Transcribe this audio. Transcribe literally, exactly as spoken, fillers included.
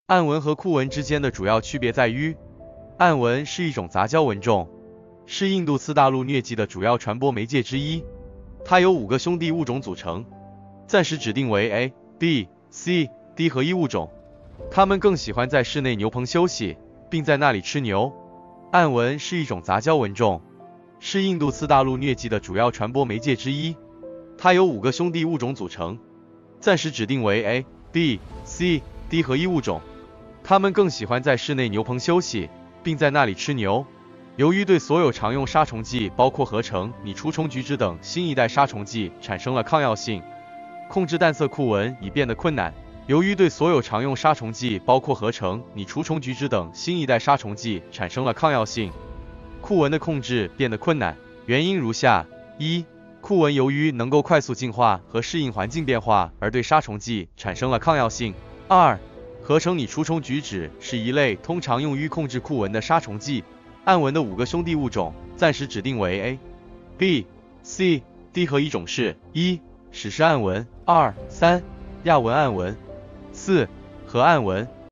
暗文和库文之间的主要区别在于，暗文是一种杂交文种，是印度次大陆疟疾的主要传播媒介之一。它由五个兄弟物种组成，暂时指定为 A、B、C、D 合一物种。它们更喜欢在室内牛棚休息，并在那里吃牛。暗文是一种杂交文种，是印度次大陆疟疾的主要传播媒介之一。它由五个兄弟物种组成，暂时指定为 A、B、C、D 合一物种。它们更喜欢在室内牛棚休息，并在那里吃牛。由于对所有常用杀虫剂，包括合成拟除虫菊酯等新一代杀虫剂产生了抗药性，控制淡色库文已变得困难。由于对所有常用杀虫剂，包括合成拟除虫菊酯等新一代杀虫剂产生了抗药性，库文的控制变得困难。原因如下：一、库文由于能够快速进化和适应环境变化，而对杀虫剂产生了抗药性。二、合成拟除虫菊酯是一类通常用于控制库文的杀虫剂。暗文的五个兄弟物种暂时指定为 A、B、C、D 合一种是：一、史诗暗文；二、三、亚文暗文；四、河暗文。